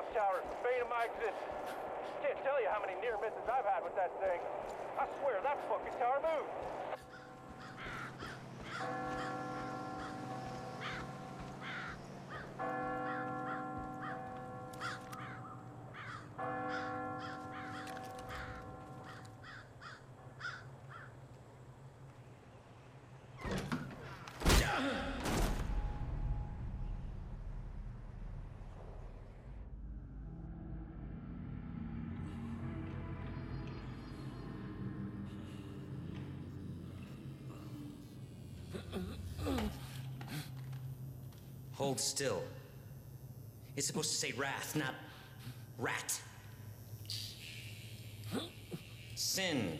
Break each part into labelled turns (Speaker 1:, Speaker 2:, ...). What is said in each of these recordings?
Speaker 1: Tower is the bane of my existence. Can't tell you how many near misses I've had with that thing. I swear that fucking tower moved.
Speaker 2: Hold still. It's supposed to say wrath, not rat. Sin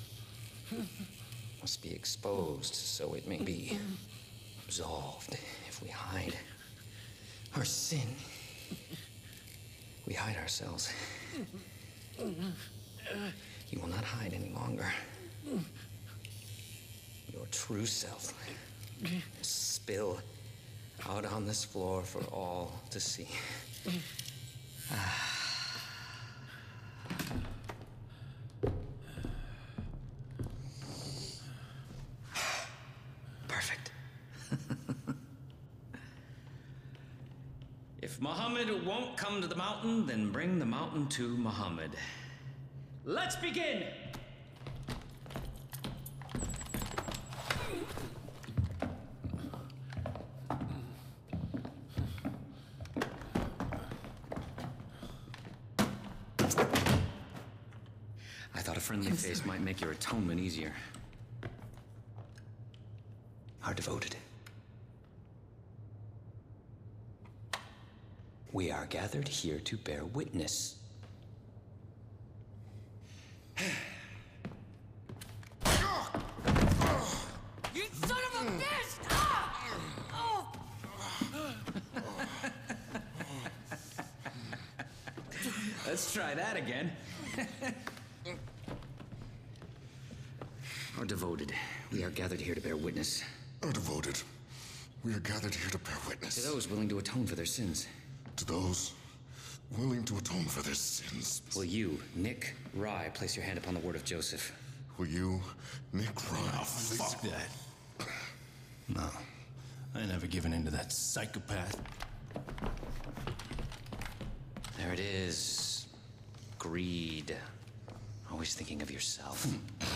Speaker 2: must be exposed so it may be absolved. If we hide our sin, we hide ourselves. You will not hide any longer. Your true self will spill out on this floor for all to see. Perfect. If Muhammad won't come to the mountain, then bring the mountain to Muhammad. Let's begin! I thought a friendly face might make your atonement easier. Our devoted. We are gathered here to bear witness.
Speaker 3: You son of a bitch! Ah! Oh!
Speaker 2: Let's try that again. Our devoted, we are gathered here to bear witness.
Speaker 4: Our devoted, we are gathered here to bear witness.
Speaker 2: To those willing to atone for their sins.
Speaker 4: To those willing to atone for their sins.
Speaker 2: Will you, Nick Rye, place your hand upon the word of Joseph?
Speaker 4: Will you, Nick Rye?
Speaker 5: Oh, fuck that. No, I ain't never given in to that psychopath.
Speaker 2: There it is. Greed. Always thinking of yourself.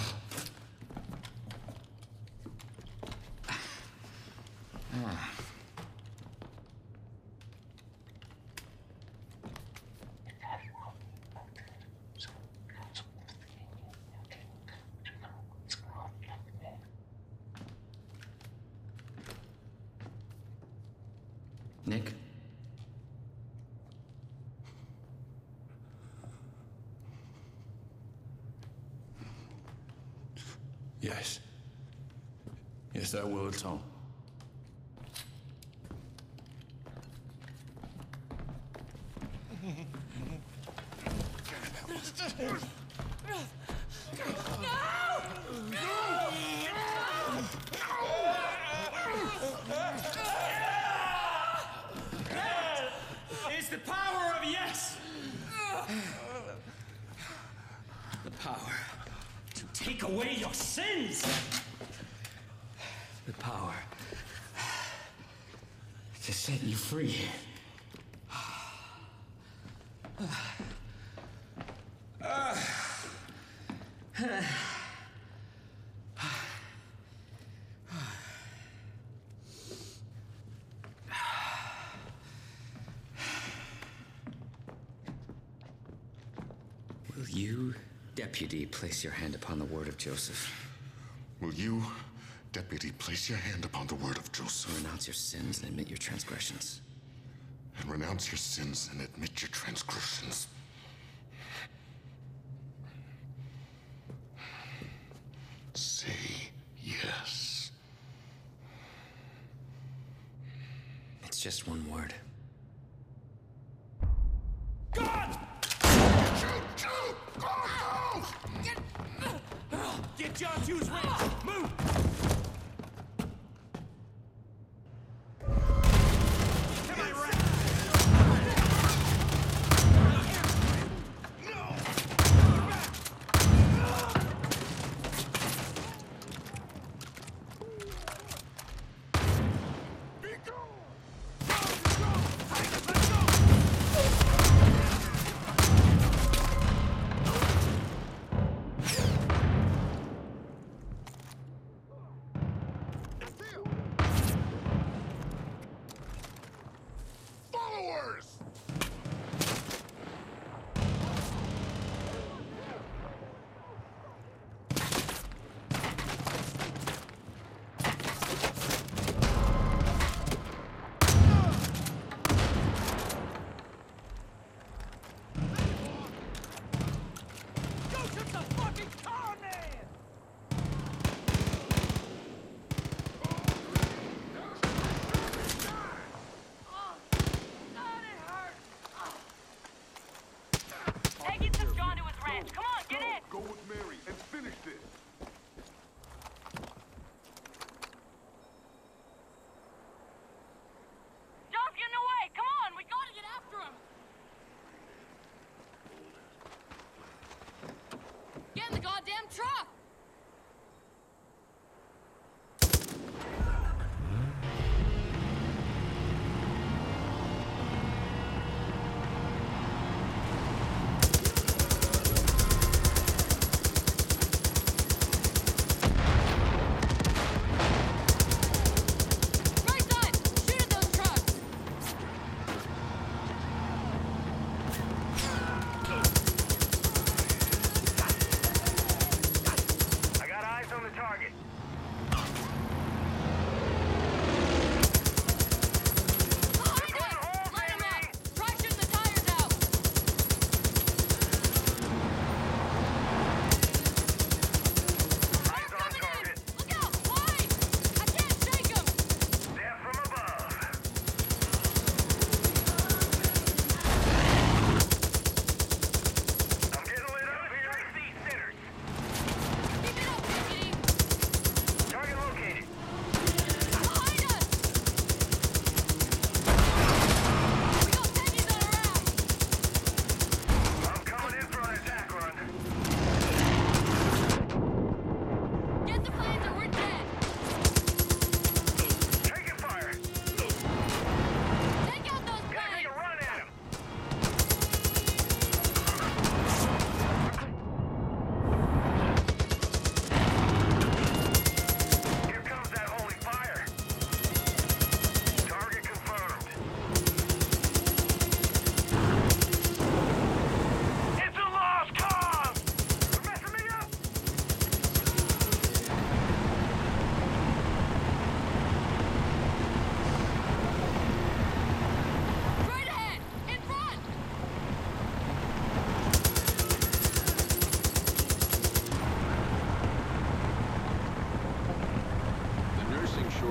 Speaker 2: Nick?
Speaker 5: Yes. Yes, I will atone.
Speaker 2: It's the power of yes! The power to take away your sins! The power to set you free. Will you, deputy, place your hand upon the word of Joseph?
Speaker 4: Will you, deputy, place your hand upon the word of Joseph?
Speaker 2: Renounce your sins and admit your transgressions.
Speaker 4: And renounce your sins and admit your transgressions. Say yes.
Speaker 2: It's just one word.
Speaker 1: Get John Hughes ready. Move! Come on, rat!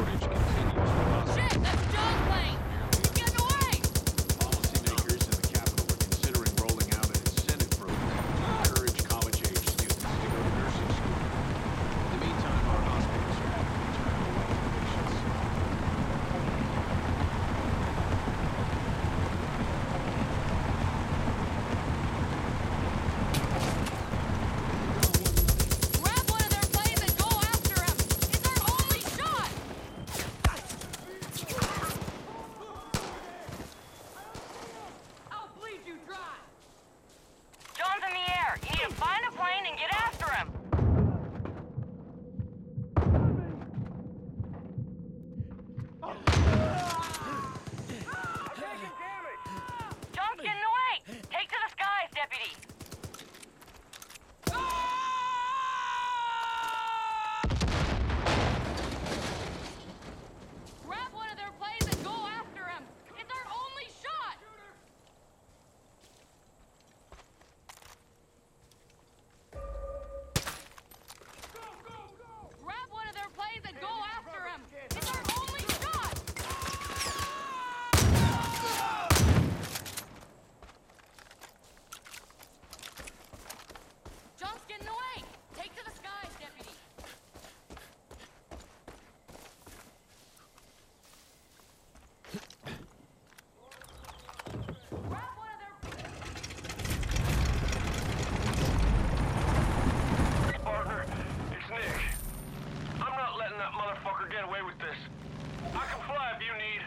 Speaker 6: shortage continues for hospitals.
Speaker 3: Shit, that's John's plane! He's getting away!
Speaker 6: Policymakers in the capital are considering rolling out an incentive program to encourage college-age students to go to nursing school. In the meantime, our hospitals are having to turn away patients.
Speaker 3: Grab one of their planes and go after him! It's our only shot! I'll bleed you dry! John's in the air! You need to find a plane and get after him!
Speaker 1: Taking damage!
Speaker 3: John's getting away! Take to the skies, deputy! Grab one of their planes and go after him! It's our only shot! Grab one of their planes and go after him! It's our only shot! John's getting away! Take to the skies, deputy! Grab one of their...
Speaker 1: Partner, it's Nick. I'm not letting that motherfucker get away with this. I can fly if you need.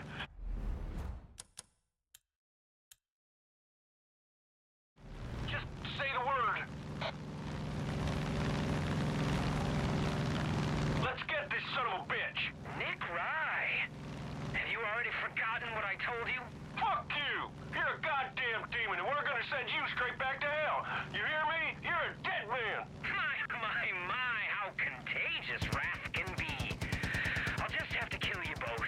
Speaker 1: Just say the word. Let's get this son of a bitch.
Speaker 7: Nick Rye! Have you already forgotten what I told you?
Speaker 1: Fuck you! You're a goddamn demon, and we're gonna send you straight back to hell. You hear me? You're a dead man.
Speaker 7: My, how contagious wrath can be. I'll just have to kill you both.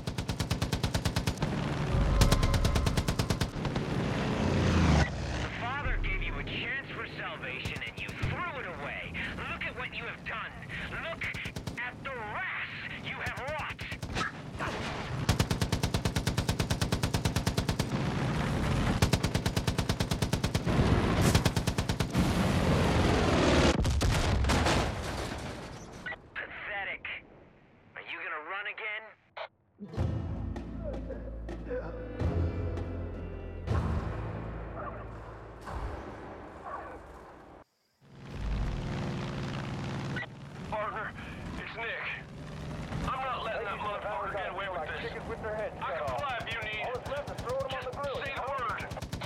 Speaker 7: The Father gave you a chance for salvation, and you threw it away. Look at what you have done. Look at the wrath you have wrought. Pathetic. Are you gonna run again?
Speaker 1: Partner, it's Nick. I'm not letting that motherfucker get away with this.
Speaker 8: Chickens with their heads
Speaker 1: I
Speaker 8: cut
Speaker 1: can
Speaker 8: off.
Speaker 1: fly if you need.
Speaker 8: All that's left is throwing them on the grill.
Speaker 1: Say the word.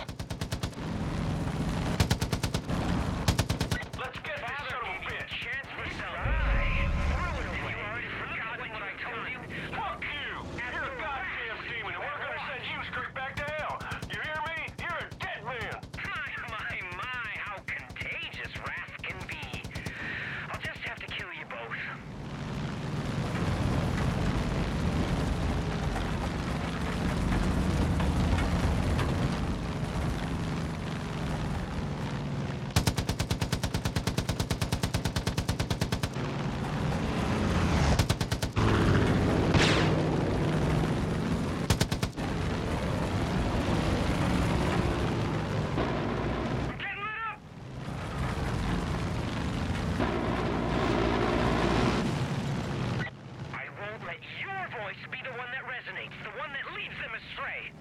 Speaker 1: Let's get this
Speaker 7: Father
Speaker 1: son of a
Speaker 7: gave you a
Speaker 1: bitch.
Speaker 7: chance for salvation. Threw it away. You already forgotten what I told you?
Speaker 1: Fuck you! You're a goddamn demon, and we're gonna send you straight back to hell. You hear me? You're a dead man.
Speaker 7: My, how contagious wrath can be. I'll just have to kill you both. I'm getting lit up! I won't let your voice be the one that resonates, the one that leads them astray.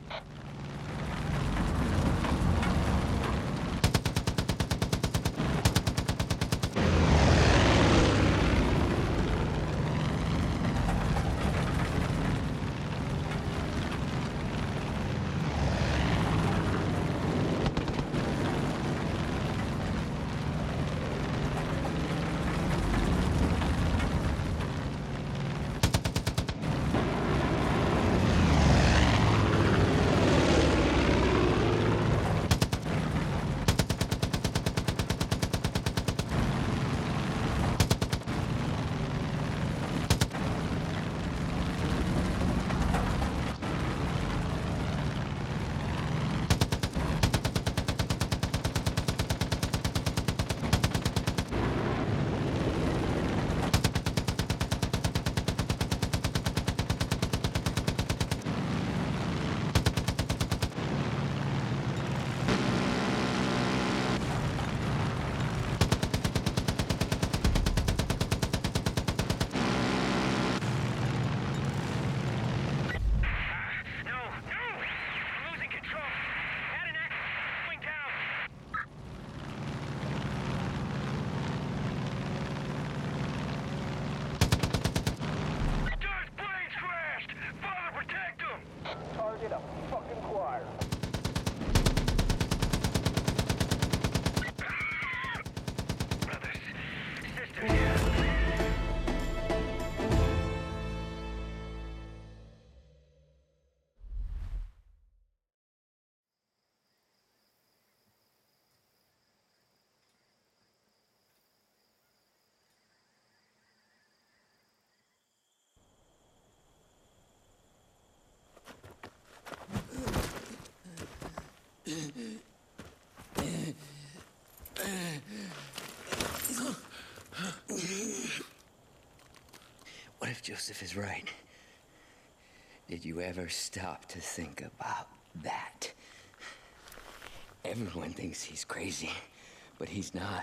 Speaker 2: What if Joseph is right? Did you ever stop to think about that? Everyone thinks he's crazy, but he's not.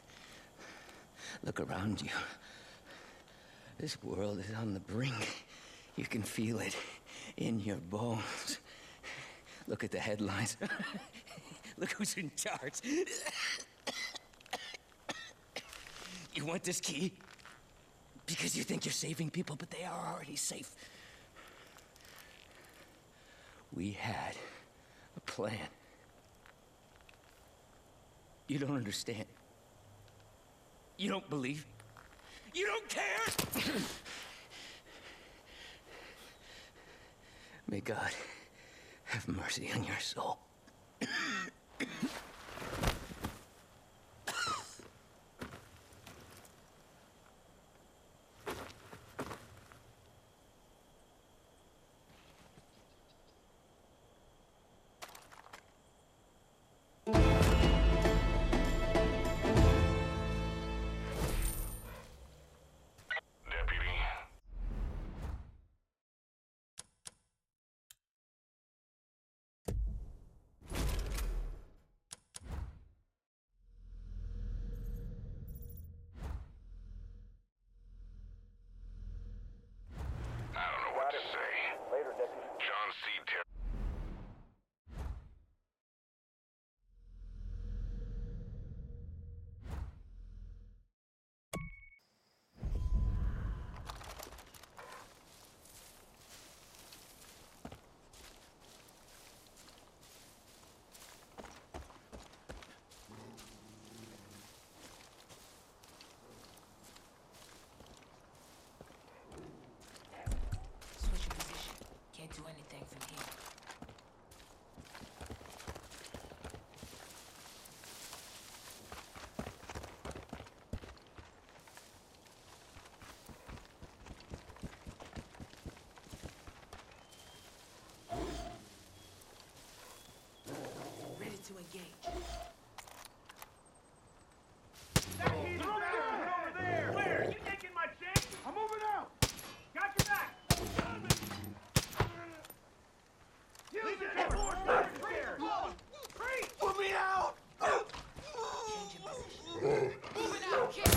Speaker 2: Look around you. This world is on the brink. You can feel it in your bones. Look at the headlines. Look who's in charge. You want this key? Because you think you're saving people, but they are already safe. We had a plan. You don't understand. You don't believe. You don't care! May God have mercy on your soul.
Speaker 3: Do anything from here. Ready to engage.
Speaker 1: He's over there! Where? You taking my chance? I'm moving out! Got your back! Use it! Put me out!
Speaker 3: Changing position. Moving out, kid!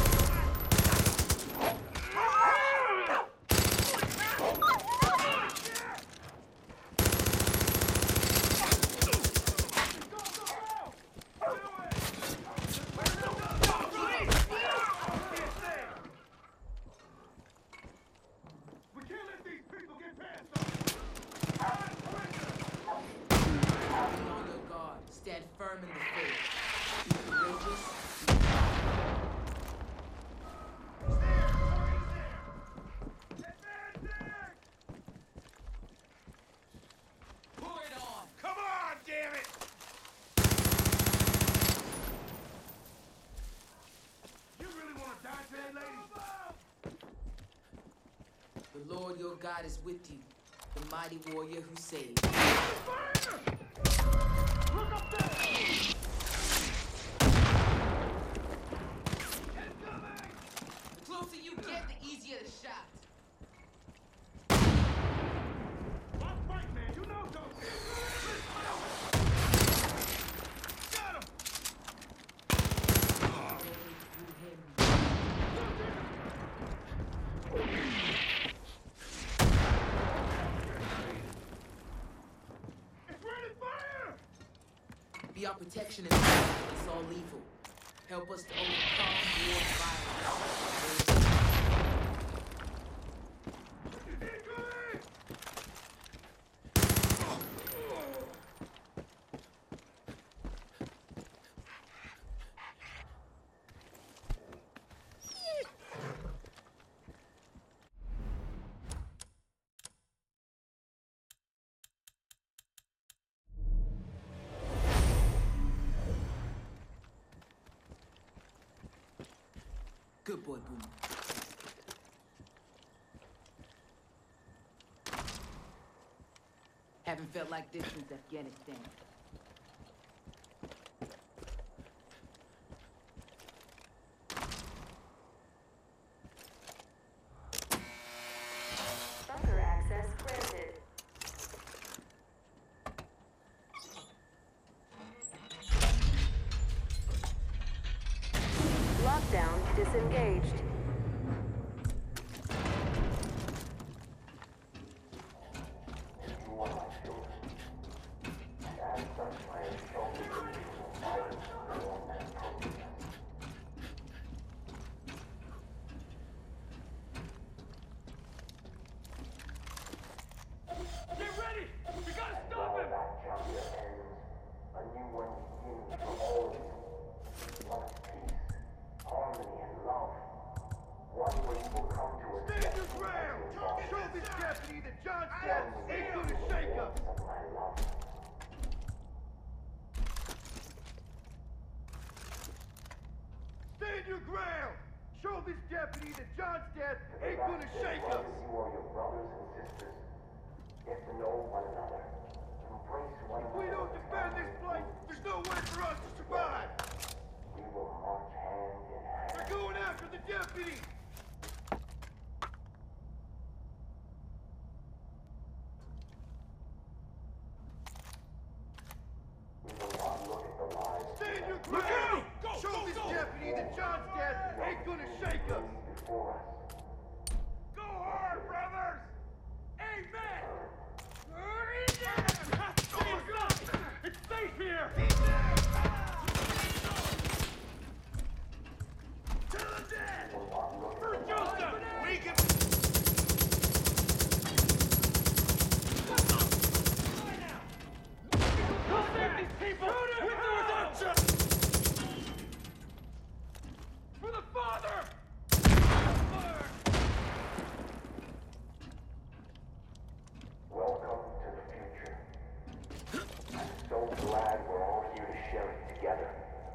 Speaker 1: We can't let these people get past us!
Speaker 3: Be on your guard. Stand firm in the faith. Be courageous. Pour it on.
Speaker 1: Come on, damn it! You really want to die today, lady?
Speaker 3: The Lord your God is with you, the mighty warrior who saved.
Speaker 1: Look up there!
Speaker 3: The closer you get, the easier the shot.
Speaker 1: One fight, man. You know don't. Got him! It's ready, fire!
Speaker 3: Be our protection in the fight against all evil. Help us to overcome war and violence.
Speaker 1: Incoming!
Speaker 3: Good boy, Boomer. Haven't felt like this since Afghanistan. granted. Lockdown disengaged.
Speaker 1: Get ready! We gotta stop him! Stand your ground! Show this deputy that John Stets ain't gonna shake us! Stand your ground! Show this deputy that John Stets ain't gonna shake us! If we don't defend this place, there's no way for us to survive! They're going after the deputy! Stand your ground! Show this deputy that John's dead ain't gonna shake us! Go hard, brothers! Amen! It's safe here! To the dead! For Joseph! We can... Go save these people! With the reduction! For the father!
Speaker 8: Welcome to the future. I'm so glad we're all here to share it together.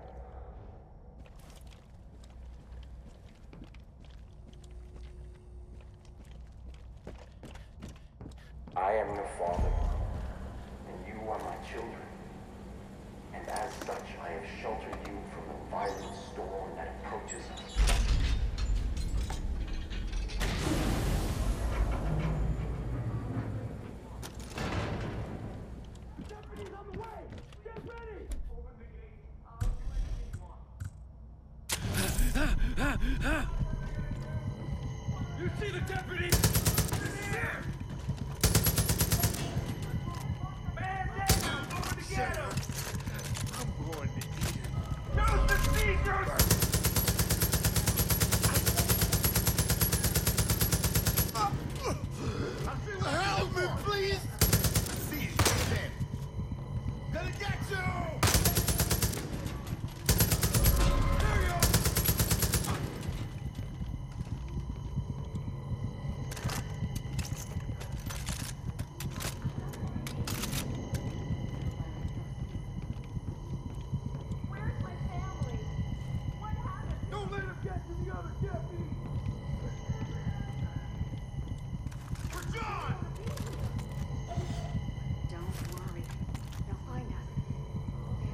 Speaker 8: I am your father, and you are my children. And as such, I have sheltered you from the violent storm that approaches us.
Speaker 1: Deputy's on the way! Get ready! Open the gate. I'll do anything you want. You see the deputy? There! Man down! I'm going to get him! I'm going to eat him. Joseph Caesar! Help me, please! Caesar, gonna get you! There you are!
Speaker 3: Where's my family? What happened?
Speaker 1: Don't let him get to the other deputy! For John!
Speaker 3: Don't worry. They'll find us. They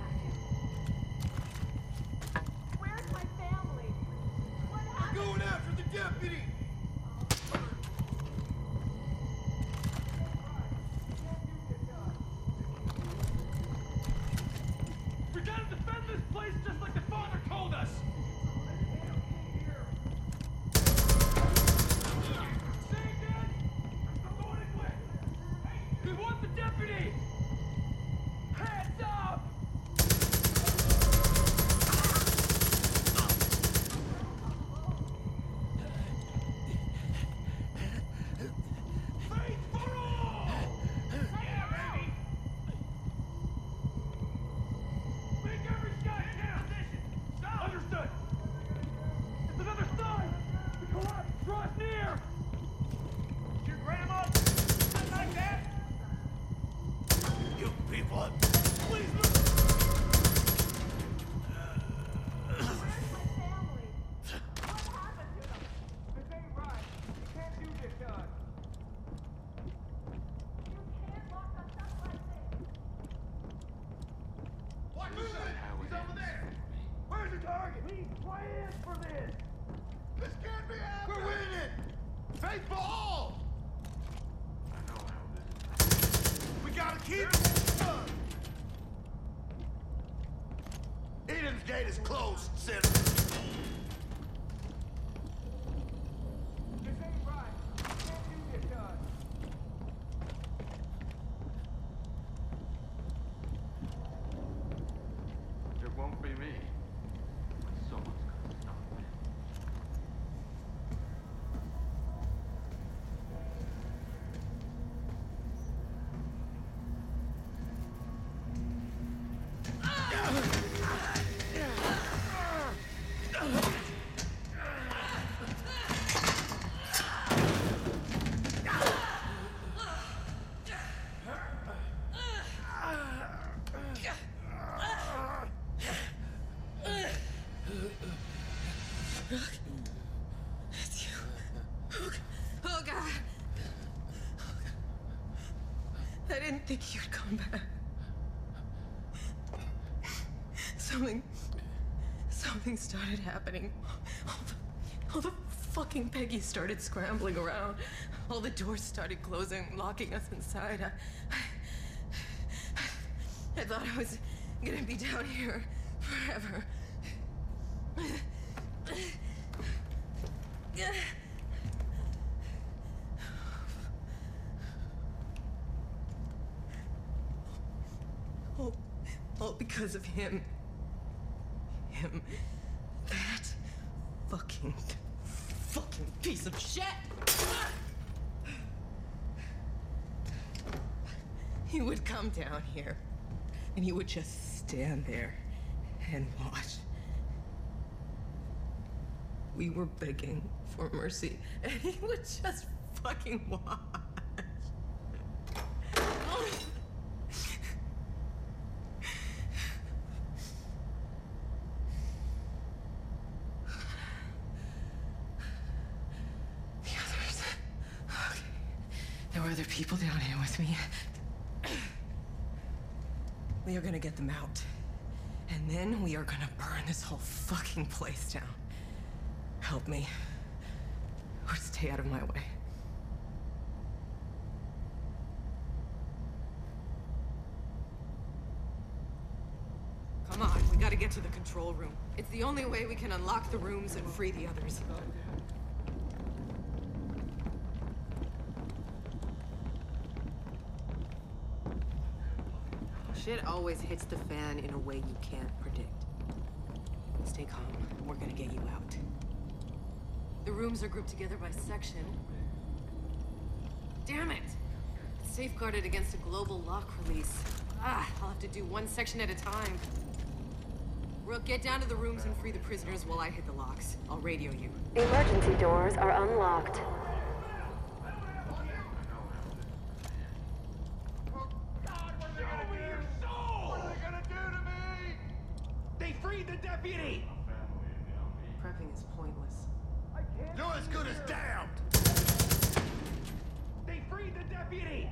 Speaker 3: have to. Where's my family? What
Speaker 1: They're
Speaker 3: happened?
Speaker 1: going after the deputy! We gotta defend this place just like the father told us! Say again! I'm going in quick! Hey, we want the deputy! Hands up! Faith for all! Yeah, baby! Make every shot count! Stop! Understood! It's another sign! The collapse draws near! Your grandma? Something like that? You people! Please look!
Speaker 3: Where's my family? What happened to them?
Speaker 1: This ain't right! You can't do this, John!
Speaker 3: You can't lock us up like this.
Speaker 1: Watch this! He's over there! Where's the target? We planned for this! This can't be happening! We're winning! Faith for all! I know keep... Eden's Gate is closed, sinner. This ain't right. You can't do this, done.
Speaker 6: It won't be me. Someone's gonna stop me.
Speaker 9: It's you. Oh, God. I didn't think you'd come back. Something started happening. All the fucking Peggy started scrambling around. All the doors started closing, locking us inside. I thought I was gonna be down here forever. All because of him. Him. That fucking piece of shit! He would come down here, and he would just stand there and watch. We were begging for mercy, and he would just fucking watch. There were other people down here with me. We are gonna get them out. And then we are gonna burn this whole fucking place down. Help me. Or stay out of my way. Come on, we gotta get to the control room. It's the only way we can unlock the rooms and free the others. Shit always hits the fan in a way you can't predict. Stay calm. We're gonna get you out. The rooms are grouped together by section. Damn it! It's safeguarded against a global lock release. I'll have to do one section at a time. Rook, get down to the rooms and free the prisoners while I hit the locks. I'll radio you.
Speaker 10: Emergency doors are unlocked.
Speaker 1: Deputy!
Speaker 9: Prepping is pointless.
Speaker 1: You're as good as damned! They freed the deputy!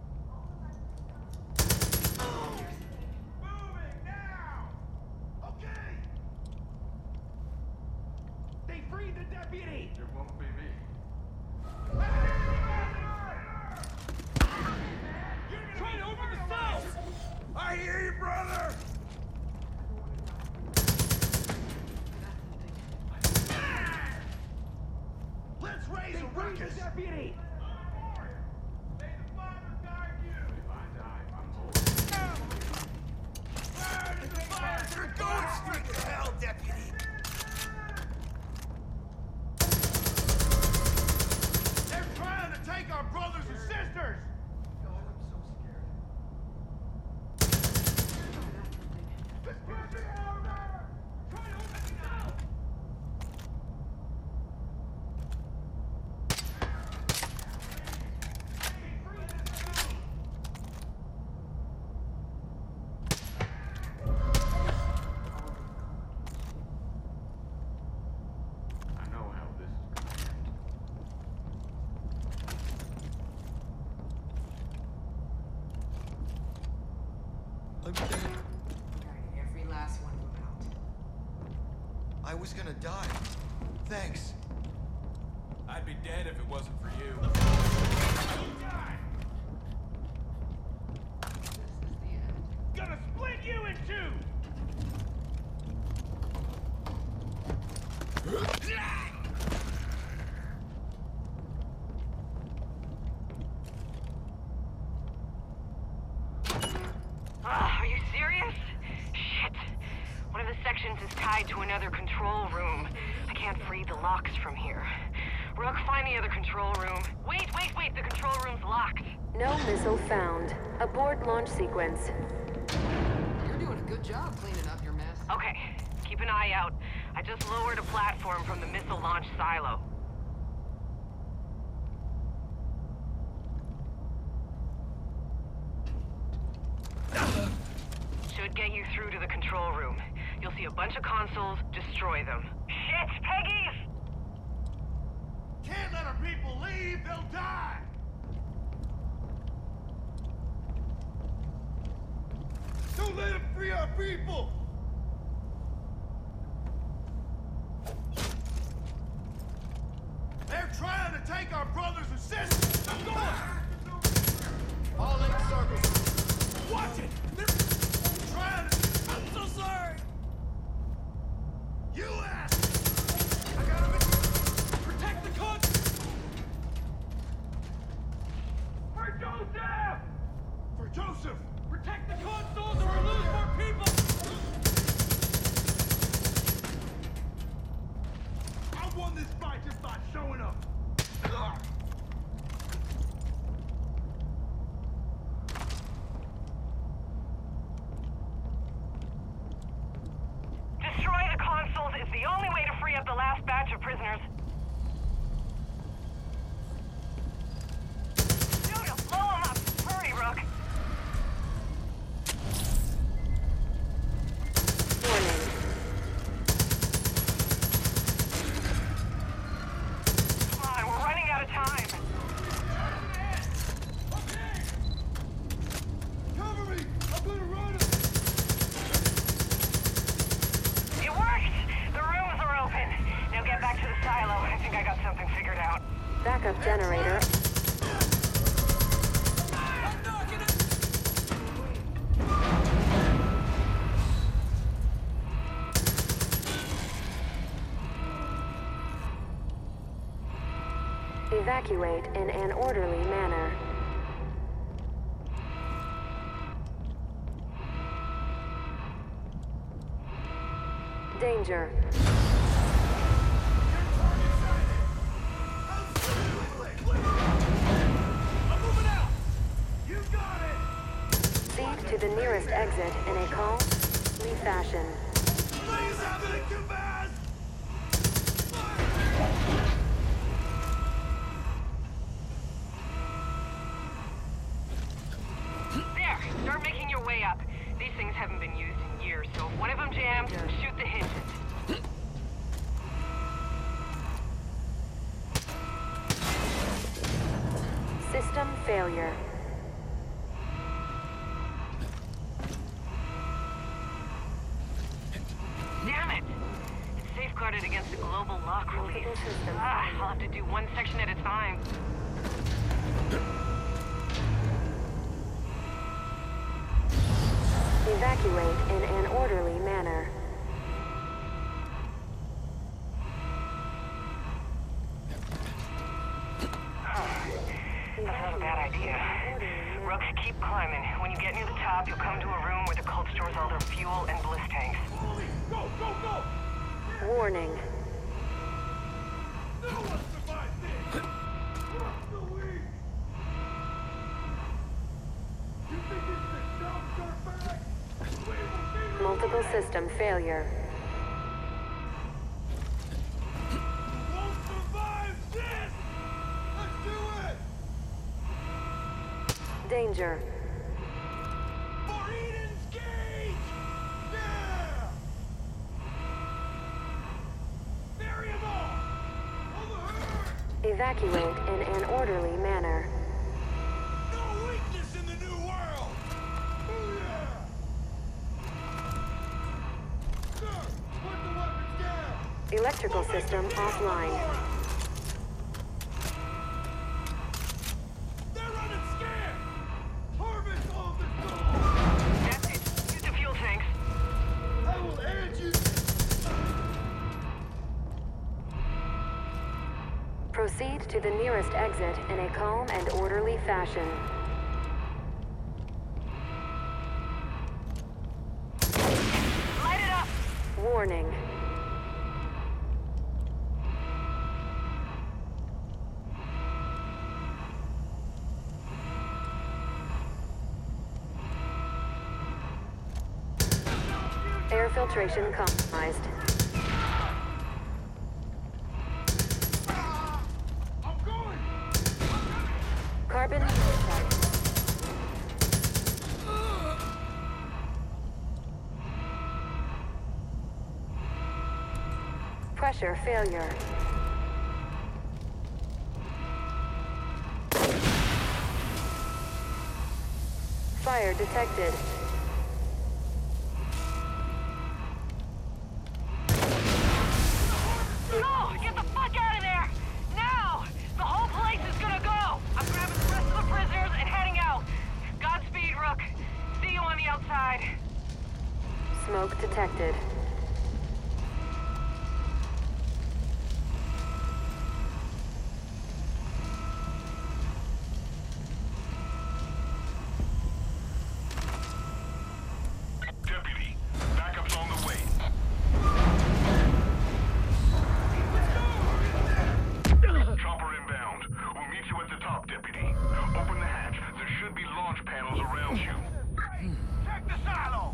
Speaker 1: Moving now! Okay! They freed the deputy!
Speaker 6: It won't be me.
Speaker 1: You're trying to open the cell! I hear you, brother! Let's raise a ruckus! Deputy! May the Father guide you! If I die, I'm holding. Fire to the fire! You're going straight to hell, Deputy! They're trying to take our brothers and sisters! God, I'm so scared. Just push it out, man! Try to open it now!
Speaker 6: I know how this is gonna end.
Speaker 11: I'm dead.
Speaker 9: Alright, every last one of them out.
Speaker 11: I was gonna die. Thanks.
Speaker 1: I'd be dead if it wasn't for you.
Speaker 3: It's tied to another control room. I can't free the locks from here. Rook, find the other control room. Wait! The control room's locked.
Speaker 10: No missile found. Abort launch sequence.
Speaker 9: You're doing a good job cleaning up your mess.
Speaker 3: Okay, keep an eye out. I just lowered a platform from the missile launch silo. Should get you through to the control room. You'll see a bunch of consoles. Destroy them. Shit, Peggy's!
Speaker 1: Can't let our people leave, they'll die! Don't let them free our people! They're trying to take our brothers and sisters! I'm going! All in circles. Watch it! They're trying to... I'm so sorry! You ass! I gotta protect the country! For Joseph! For Joseph! Protect the consoles or we'll lose more people! I won this fight just by showing up!
Speaker 3: Destroy the consoles is the only way to free up the last batch of prisoners. Dude, blow them up! Hurry, Rook! Come on, we're running out of time.
Speaker 1: Cover me! I'm gonna run him!
Speaker 3: It worked! The rooms are open. Now get back to the silo. I think I got something figured out.
Speaker 10: Backup generator. Evacuate in an orderly manner. Danger.
Speaker 1: I'm moving out! You got it!
Speaker 10: Proceed to the nearest exit in a calm, fashion.
Speaker 1: Please have it in command!
Speaker 3: There! Start making your way up. These things haven't been used in years, so if one of them jams, shoot the hinges.
Speaker 10: System failure.
Speaker 3: Damn it! It's safeguarded against a global lock release. I'll have to do one section at a time.
Speaker 10: Evacuate in an orderly manner.
Speaker 3: That's not a bad idea. Rook, keep climbing. When you get near the top, you'll come to a room where the cult stores all their fuel and bliss tanks.
Speaker 1: Go, go, go!
Speaker 10: Warning.
Speaker 1: No one survived this! We're so weak! You think this is a dump dirtbag? We will be
Speaker 10: Multiple system failure.
Speaker 1: won't survive this! Let's do it!
Speaker 10: Danger.
Speaker 1: For Eden's Gate! Yeah! Bury 'em all! Over her!
Speaker 10: Evacuate in an orderly manner.
Speaker 1: No weakness in the new world! Booyah! Sir, put the weapons down!
Speaker 10: Electrical system offline.
Speaker 1: They're running scared! Harvest all the gold!
Speaker 3: That's it. Use the fuel tanks.
Speaker 1: I will end you!
Speaker 10: Proceed to the nearest exit in a calm and orderly fashion.
Speaker 3: Light it up!
Speaker 10: Warning. Warning. Air filtration compromised. Carbon monoxide. Pressure failure. Fire detected.
Speaker 3: No! Get the fuck out of there! Now! The whole place is gonna go! I'm grabbing the rest of the prisoners and heading out. Godspeed, Rook. See you on the outside.
Speaker 10: Smoke detected.
Speaker 1: Deputy, backup's on the way. Chopper inbound. We'll meet you at the top, Deputy. Open the hatch. There should be launch panels around you. Check the silo!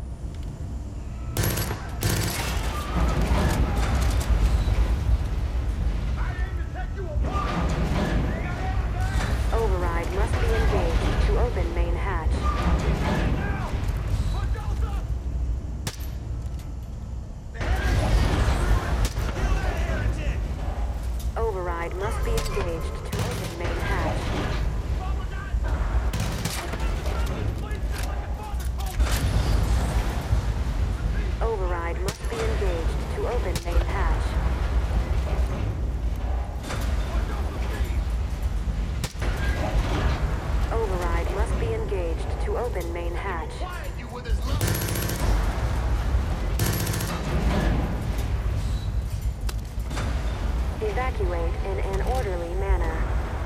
Speaker 10: Override must be engaged to open main hatch. Override must be engaged to open main hatch. Override must be engaged to open main hatch. Override must be engaged to open main hatch. Evacuate in an orderly manner.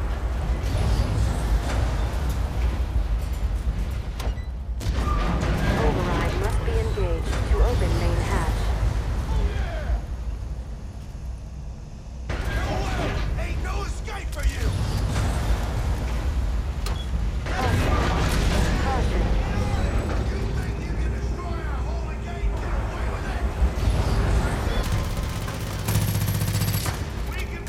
Speaker 10: Override must be engaged to open main hatch.
Speaker 1: Ain't no escape for you!
Speaker 10: Caution.
Speaker 1: You think you can destroy our holy gate and get away with it? We can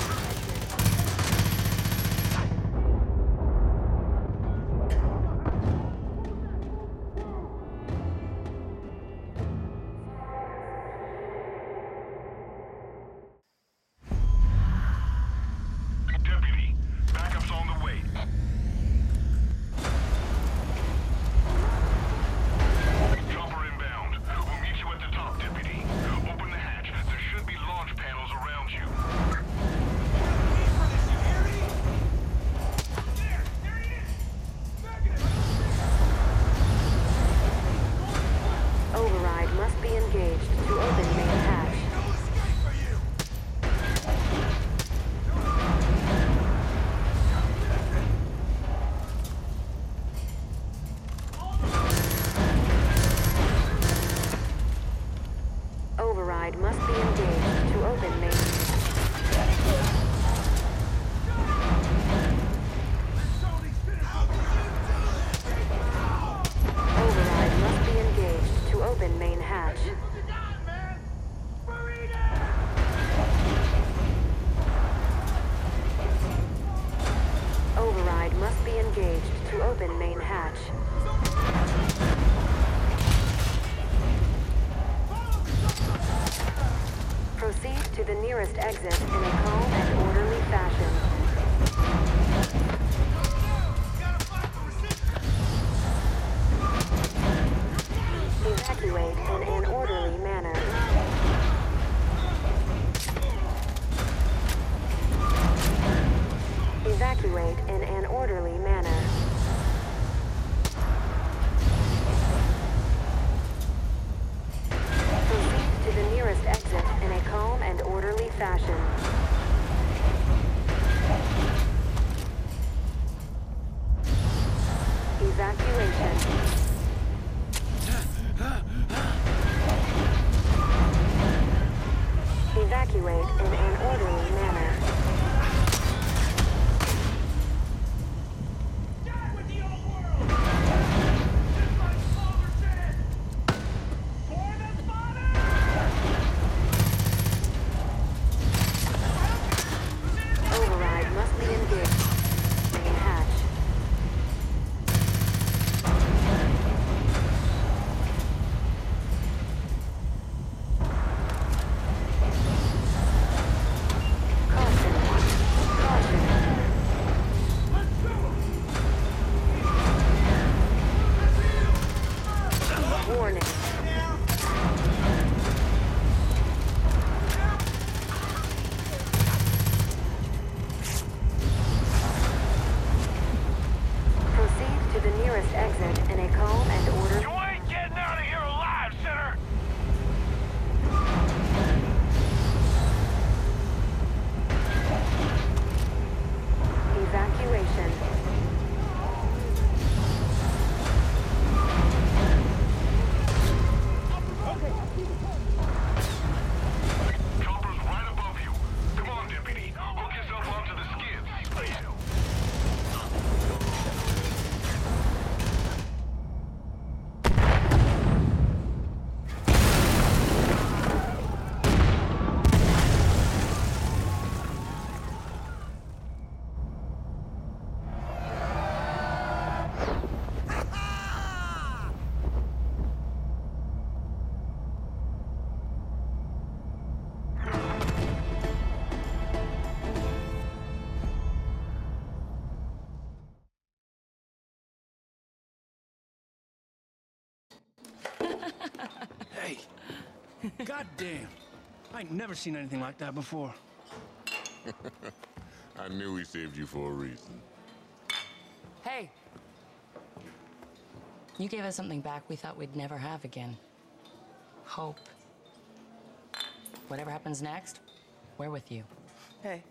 Speaker 1: Deputy, backup's on the way. Chopper inbound. We'll meet you at the top, Deputy. Open the hatch. There should be launch panels around you.
Speaker 10: Override must be engaged to open main hatch. Override must be engaged to open main. Override must be engaged to open main hatch. Override must be engaged to open main hatch. Proceed to the nearest exit in a calm and orderly fashion. Evacuate in an orderly manner. Evacuate in an orderly manner. Proceed to the nearest exit in a calm and orderly fashion. Evacuation. Evacuate in an orderly manner.
Speaker 1: Die with the old world! Just like Father said! For the Father!
Speaker 10: Override must be engaged. Main hatch. Caution. Caution. Warning. Proceed to the nearest exit in a calm and orderly.
Speaker 1: You ain't getting out of here alive, sinner!
Speaker 10: Evacuation.
Speaker 1: Chopper's right above you. Come on, deputy. Hook yourself onto the skids. Please.
Speaker 5: Hey! Goddamn! I ain't never seen anything like that before.
Speaker 4: I knew he saved you for a reason.
Speaker 12: Hey! You gave us something back we thought we'd never have again. Hope. Whatever happens next, we're with you.
Speaker 13: Hey.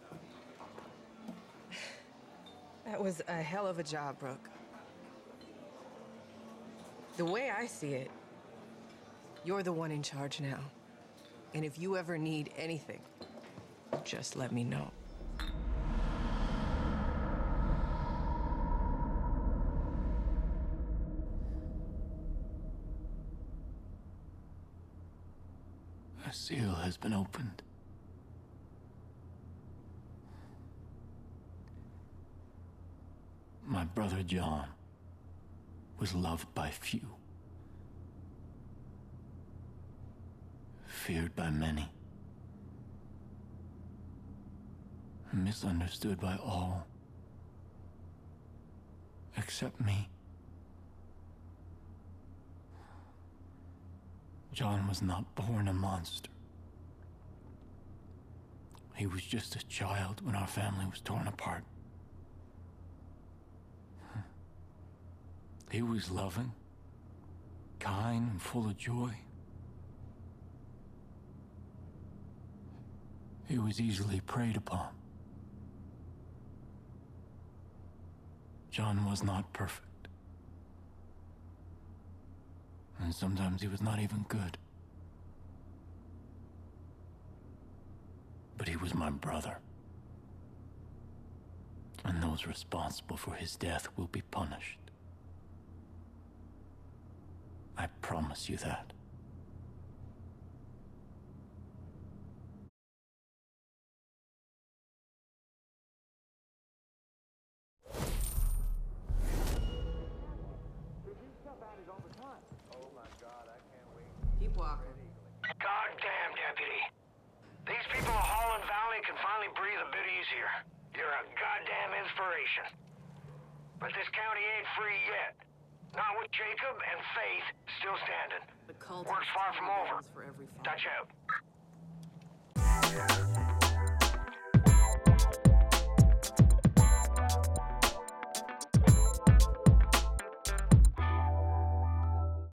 Speaker 13: That was a hell of a job, Brooke. The way I see it, you're the one in charge now. And if you ever need anything, just let me know.
Speaker 5: A seal has been opened. My brother John was loved by few, feared by many, misunderstood by all, except me. John was not born a monster. He was just a child when our family was torn apart. He was loving, kind, and full of joy. He was easily preyed upon. John was not perfect. And sometimes he was not even good. But he was my brother. And those responsible for his death will be punished. I promise you that.
Speaker 13: Keep walking.
Speaker 7: Goddamn, deputy. These people of Holland Valley can finally breathe a bit easier. You're a goddamn inspiration. But this county ain't free yet. Not with Jacob and Faith still standing.
Speaker 13: The cult
Speaker 7: Work's far from over.
Speaker 13: for every
Speaker 7: Touch out.